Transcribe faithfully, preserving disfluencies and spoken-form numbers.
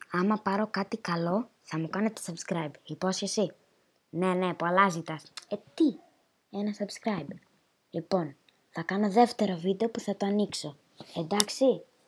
Άμα πάρω κάτι καλό, θα μου κάνετε subscribe. Υπόσχεση. Ναι, ναι, πολλά ζητάς. Ε, τι. Ένα subscribe. Λοιπόν, θα κάνω δεύτερο βίντεο που θα το ανοίξω. Εντάξει.